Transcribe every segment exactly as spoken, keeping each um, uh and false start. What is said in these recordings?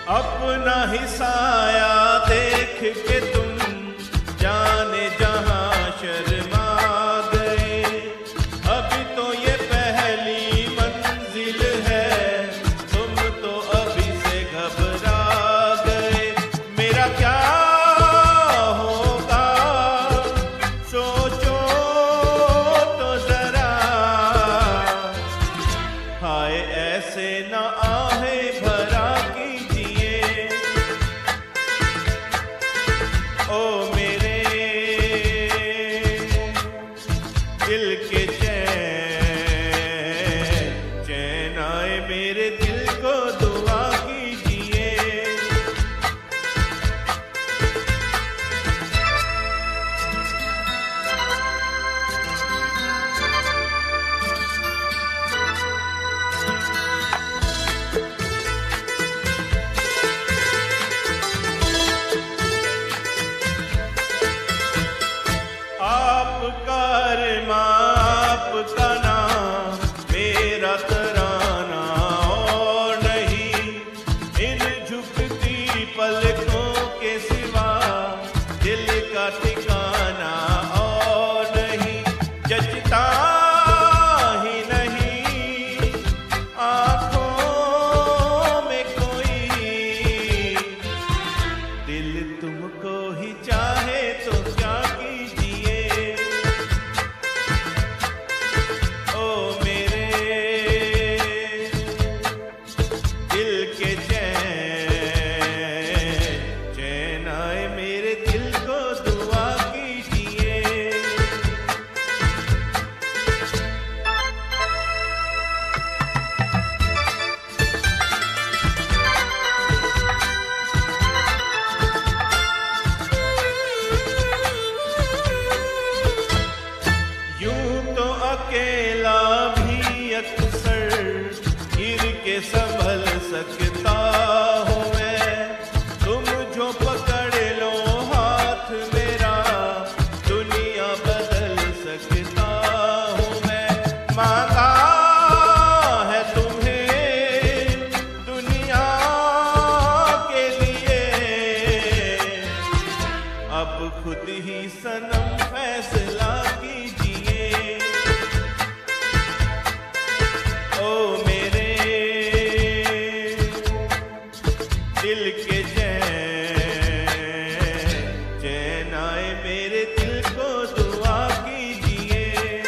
अपना ही साया देख के तुम जाने जहां शर्मा गए। अभी तो ये पहली मंजिल है, तुम तो अभी से घबरा गए। मेरा क्या होगा सोचो तो जरा, हाय ऐसे ना आहे भरा ओ मेरे दिल के चैन, चैन आए मेरे दिल को दुआ कीजिए। आपका अरमां आपका नाम, मेरा तराना और नहीं। इन झुकती पलकों के सिवा दिल का ठिकाना और नहीं। जचता ही नहीं आँखों में कोई, दिल तुमको ही चाहे तो क्या कीजिए। अकेला भी अक्सर गिर के संभल सकता हूँ मैं। तुम जो पकड़ लो हाथ मेरा, दुनिया बदल सकता हूँ मैं। मांगा है तुम्हें दुनिया के लिए, अब खुद ही सनम फैसला कीजिए। ओ मेरे दिल के चैन, चैन आए मेरे दिल को दुआ कीजिए।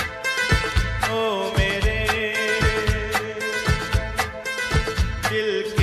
ओ मेरे दिल